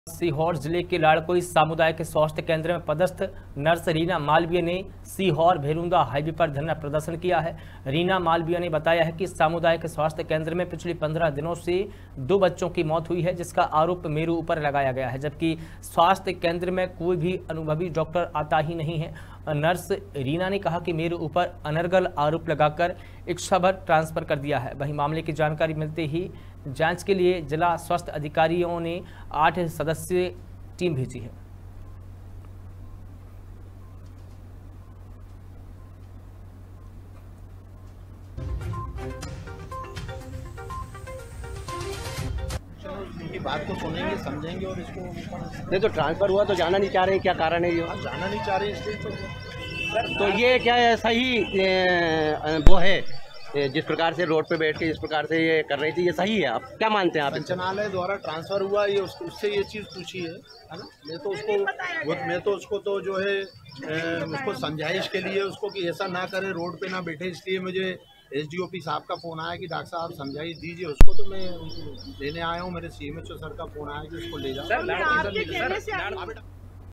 सीहोर जिले के लाड़कोई सामुदायिक स्वास्थ्य केंद्र में पदस्थ नर्स रीना मालवीय ने सीहोर भेरुंदा हाईवे पर धरना प्रदर्शन किया है। रीना मालवीय ने बताया है कि सामुदायिक स्वास्थ्य केंद्र में पिछले 15 दिनों से 2 बच्चों की मौत हुई है, जिसका आरोप मेरे ऊपर लगाया गया है, जबकि स्वास्थ्य केंद्र में कोई भी अनुभवी डॉक्टर आता ही नहीं है। नर्स रीना ने कहा कि मेरे ऊपर अनर्गल आरोप लगाकर इच्छाभर ट्रांसफर कर दिया है। वहीं मामले की जानकारी मिलते ही जांच के लिए जिला स्वास्थ्य अधिकारियों ने 8 सदस्यीय टीम भेजी है। उनकी बात को सुनेंगे, समझेंगे और इसको नहीं तो ट्रांसफर हुआ तो जाना नहीं चाह रहे हैं, क्या कारण है ये? जाना नहीं चाह रहे इसलिए तो ये क्या सही वो है जिस प्रकार से रोड पे बैठ के जिस प्रकार से ये कर रही थी, ये सही है? आप क्या मानते हैं? आप संचालनालय द्वारा ट्रांसफर हुआ, ये उससे ये चीज़ पूछी है ना। मैं तो उसको तो जो है उसको समझाइश के लिए उसको कि ऐसा ना करे, रोड पे ना बैठे, इसलिए मुझे एसडीओपी साहब का फ़ोन आया कि डॉक्टर साहब समझाइश दीजिए उसको, तो मैं लेने आया हूँ। मेरे सीएमएचओ सर का फ़ोन आया कि उसको ले जाओ।